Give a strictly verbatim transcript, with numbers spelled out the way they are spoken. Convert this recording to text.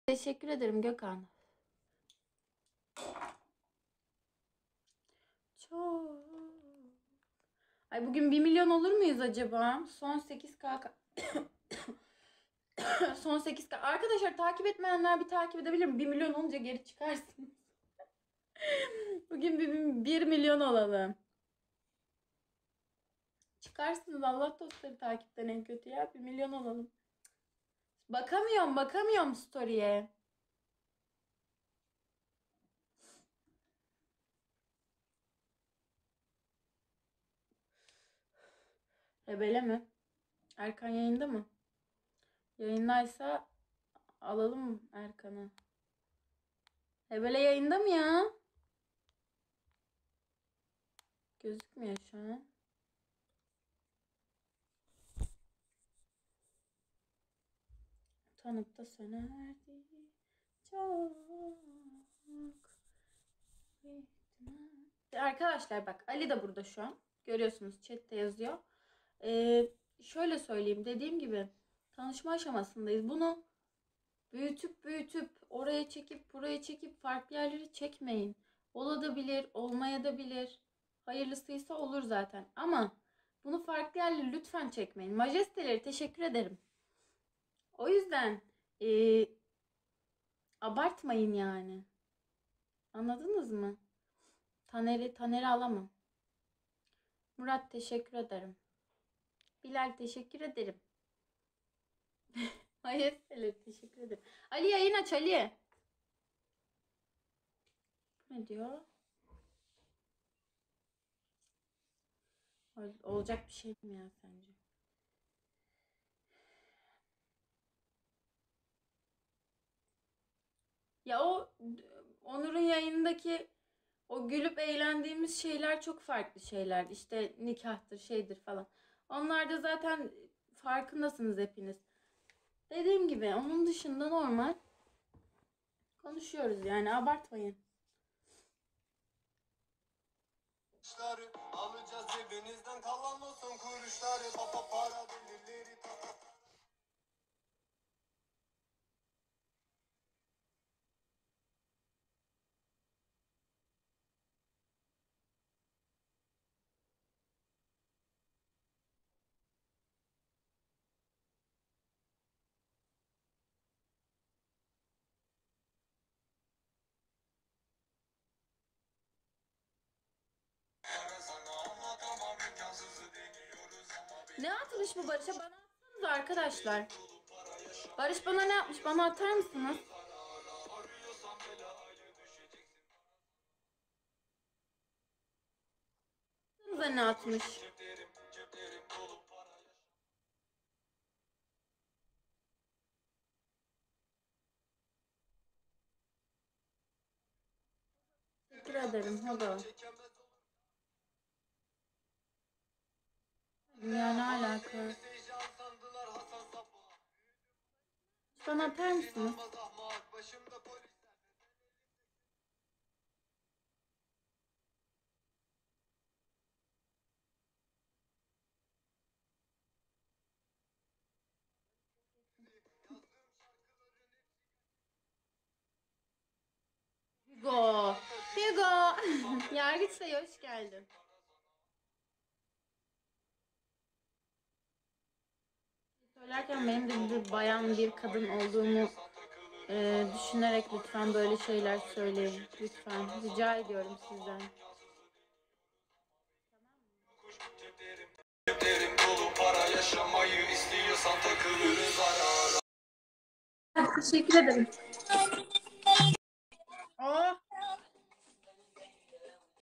Teşekkür ederim Gökhan. Çok. Ay bugün bir milyon olur muyuz acaba? Son sekiz K. Son sekiz K. Arkadaşlar takip etmeyenler bir takip edebilir mi? bir milyon olunca geri çıkarsın. Bugün bir, bir milyon olalım. Çıkarsınız Allah dostları takipten en kötü ya. bir milyon olalım. Bakamıyorum bakamıyorum story'e. Rebele mi? Erkan yayında mı? Yayındaysa alalım Erkan'ı. Rebele yayında mı ya? Gözükmüyor şu an. Tanıp da sönerdi. Çok. Arkadaşlar bak Ali de burada şu an. Görüyorsunuz chatte yazıyor. Ee, şöyle söyleyeyim. Dediğim gibi tanışma aşamasındayız. Bunu büyütüp büyütüp oraya çekip buraya çekip farklı yerleri çekmeyin. Olabilir, olmayabilir. Hayırlısıysa olur zaten. Ama bunu farklı yerleri lütfen çekmeyin. Majesteleri teşekkür ederim. O yüzden e, abartmayın yani. Anladınız mı? Taner'i Taner'i alamam. Murat teşekkür ederim. Bilal teşekkür ederim. Hayır teşekkür ederim. Ali yayın aç Ali. Ne diyor? Olacak bir şey mi ya sence? Ya o Onur'un yayındaki o gülüp eğlendiğimiz şeyler çok farklı şeyler. İşte nikahtır, şeydir falan. Onlar da zaten farkındasınız hepiniz. Dediğim gibi onun dışında normal konuşuyoruz yani abartmayın. Alacağız cebinizden kalan olsun kuruşları papa para delirleri papa. Ne atmış bu Barış'a? Bana atsanız arkadaşlar. Barış bana ne yapmış? Bana atar mısınız? Size ne atmış? Teşekkür ederim. Hadi. Ya ne alaka? Bana atar mısınız? Hugo. Hugo. Yargıç Bey hoş geldin. Söylerken benim de bir bayan bir kadın olduğumu e, düşünerek lütfen böyle şeyler söyleyin. Lütfen. Rica ediyorum sizden. Teşekkür ederim.